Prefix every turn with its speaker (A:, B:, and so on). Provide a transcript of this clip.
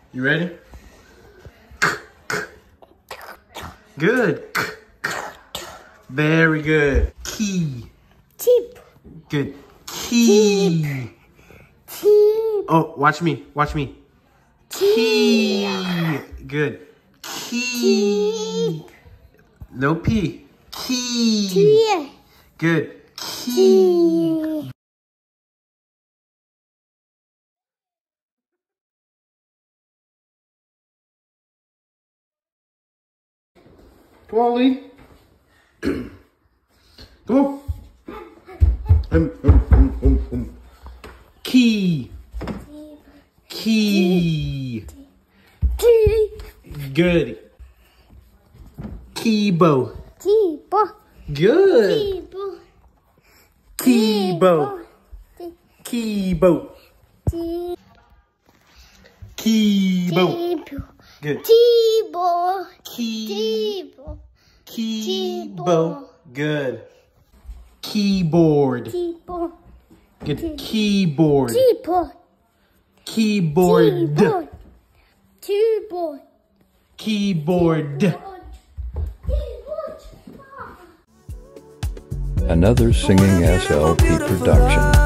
A: You ready? Good. Very good. Key.
B: Tip.
A: Good. Key.
B: Tip.
A: Oh, watch me. Watch me. Key. Good. Key. No P. Key.
B: Key.
A: Good. Key. Come on, Lee. Come on. Key. Key.
B: Key.
A: Good. Keybo.
B: Keybo.
A: Good.
B: Keybo.
A: Keybo. Keybo. Keybo. Good.
B: Keybo.
A: Keybo.
B: Keybo.
A: Keybo. Good. Keyboard.
B: Keyboard.
A: Good. Keyboard.
B: Keyboard.
A: Keyboard.
B: Keyboard.
A: Keyboard.
C: Another Singing SLP production.